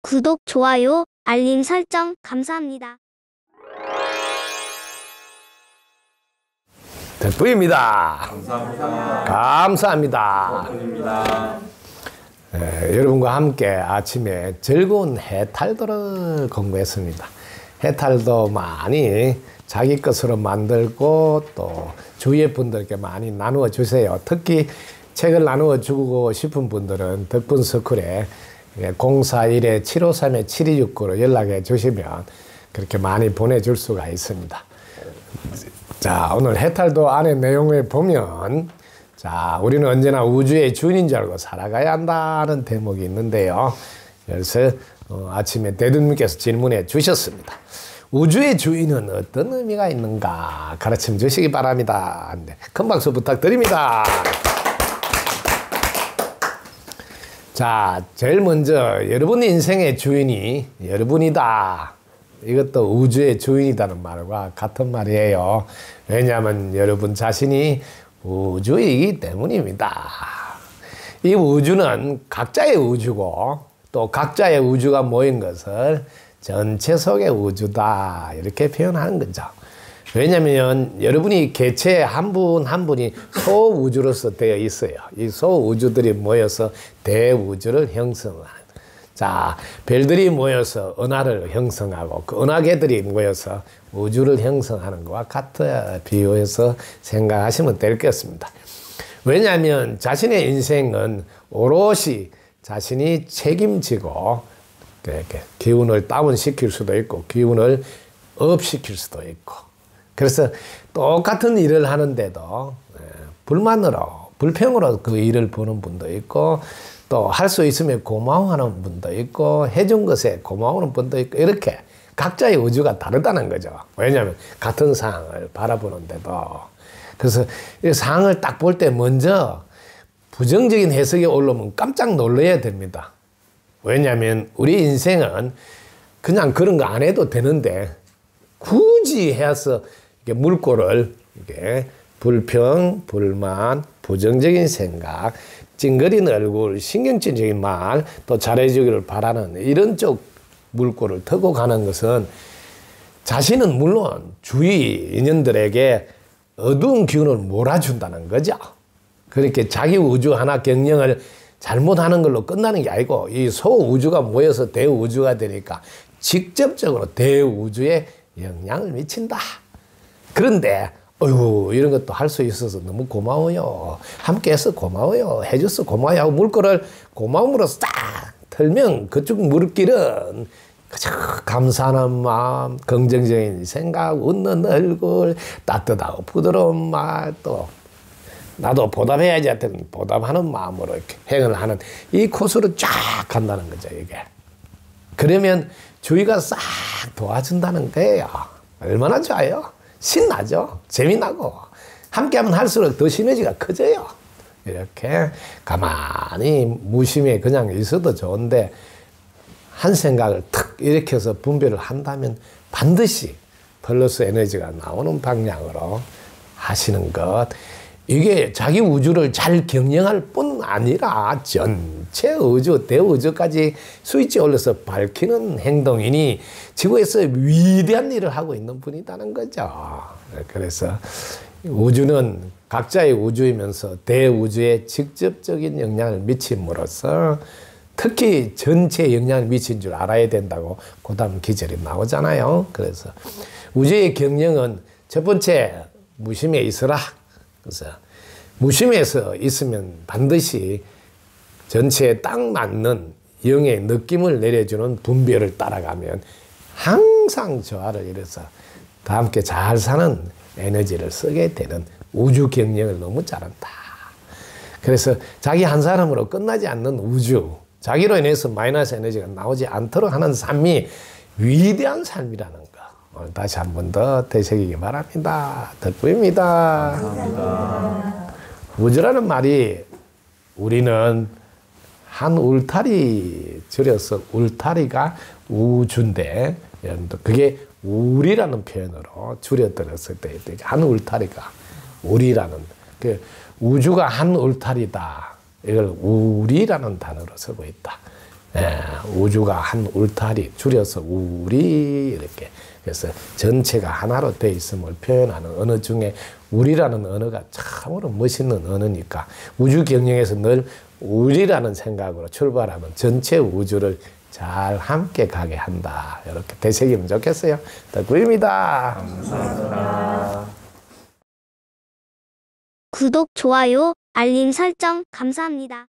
구독, 좋아요, 알림 설정 감사합니다. 덕분입니다. 감사합니다. 감사합니다. 덕분입니다. 여러분과 함께 아침에 즐거운 해탈도를 공부했습니다. 해탈도 많이 자기 것으로 만들고 또 주위의 분들께 많이 나누어 주세요. 특히 책을 나누어 주고 싶은 분들은 덕분서클에 041-753-7269로 연락해 주시면 그렇게 많이 보내줄 수가 있습니다. 자, 오늘 해탈도 안의 내용을 보면, 자, 우리는 언제나 우주의 주인인 줄 알고 살아가야 한다는 대목이 있는데요. 그래서 아침에 대두님께서 질문해 주셨습니다. 우주의 주인은 어떤 의미가 있는가 가르쳐 주시기 바랍니다. 큰 박수 부탁드립니다. 자, 제일 먼저 여러분 인생의 주인이 여러분이다. 이것도 우주의 주인이라는 말과 같은 말이에요. 왜냐하면 여러분 자신이 우주이기 때문입니다. 이 우주는 각자의 우주고 또 각자의 우주가 모인 것을 전체 속의 우주다 이렇게 표현하는 거죠. 왜냐하면 여러분이 개체 한 분 한 분이 소우주로서 되어 있어요. 이 소우주들이 모여서 대우주를 형성하는. 자, 별들이 모여서 은하를 형성하고 그 은하계들이 모여서 우주를 형성하는 것과 같아 비유해서 생각하시면 될 것 같습니다. 왜냐하면 자신의 인생은 오롯이 자신이 책임지고 이렇게 기운을 다운시킬 수도 있고 기운을 업시킬 수도 있고 그래서 똑같은 일을 하는데도 불만으로 불평으로 그 일을 보는 분도 있고 또 할 수 있으면 고마워하는 분도 있고 해준 것에 고마워하는 분도 있고 이렇게 각자의 우주가 다르다는 거죠. 왜냐하면 같은 상황을 바라보는데도 그래서 이 상황을 딱 볼 때 먼저 부정적인 해석이 올라오면 깜짝 놀라야 됩니다. 왜냐하면 우리 인생은 그냥 그런 거 안 해도 되는데 굳이 해서 이렇게 물꼬를 이렇게 불평, 불만, 부정적인 생각, 찡그리는 얼굴, 신경질적인 말, 또 잘해주기를 바라는 이런 쪽 물꼬를 터고 가는 것은 자신은 물론 주위 인연들에게 어두운 기운을 몰아준다는 거죠. 그렇게 자기 우주 하나 경영을 잘못하는 걸로 끝나는 게 아니고 이 소우주가 모여서 대우주가 되니까 직접적으로 대우주에 영향을 미친다. 그런데 어휴 이런 것도 할 수 있어서 너무 고마워요. 함께해서 고마워요. 해줘서 고마워요 하고 물꼬를 고마움으로 딱 털면 그쪽 물길은 그저 감사한 마음, 긍정적인 생각, 웃는 얼굴, 따뜻하고 부드러운 말, 또 나도 보답해야지 하여튼 보답하는 마음으로 이렇게 행을 하는 이 코스로 쫙 간다는 거죠, 이게. 그러면 주위가 싹 도와준다는 거예요. 얼마나 좋아요? 신나죠? 재미나고. 함께하면 할수록 더 시너지가 커져요. 이렇게 가만히 무심히 그냥 있어도 좋은데 한 생각을 탁 일으켜서 분별을 한다면 반드시 플러스 에너지가 나오는 방향으로 하시는 것. 이게 자기 우주를 잘 경영할 뿐 아니라 전체 우주, 대우주까지 스위치 올려서 밝히는 행동이니 지구에서 위대한 일을 하고 있는 분이라는 거죠. 그래서 우주는 각자의 우주이면서 대우주에 직접적인 영향을 미침으로써 특히 전체에 영향을 미친 줄 알아야 된다고 그 다음 기절이 나오잖아요. 그래서 우주의 경영은 첫 번째 무심에 있어라. 그래서 무심해서 있으면 반드시 전체에 딱 맞는 영의 느낌을 내려주는 분별을 따라가면 항상 조화를 이뤄서 다 함께 잘 사는 에너지를 쓰게 되는 우주 경영을 너무 잘한다. 그래서 자기 한 사람으로 끝나지 않는 우주, 자기로 인해서 마이너스 에너지가 나오지 않도록 하는 삶이 위대한 삶이라는 거. 오늘 다시 한 번 더 되새기기 바랍니다. 덕구입니다. 감사합니다. 우주라는 말이 우리는 한 울타리 줄여서 울타리가 우주인데 여러분들 그게 우리라는 표현으로 줄여들었을 때 한 울타리가 우리라는 그 우주가 한 울타리다. 이걸 우리라는 단어로 쓰고 있다. 우주가 한 울타리, 줄여서 우리 이렇게. 그래서 전체가 하나로 돼 있음을 표현하는 언어 중에 우리라는 언어가 참으로 멋있는 언어니까 우주 경영에서 늘 우리라는 생각으로 출발하면 전체 우주를 잘 함께 가게 한다. 이렇게 되새기면 좋겠어요. 덕구입니다. 감사합니다. 구독, 좋아요, 알림 설정 감사합니다.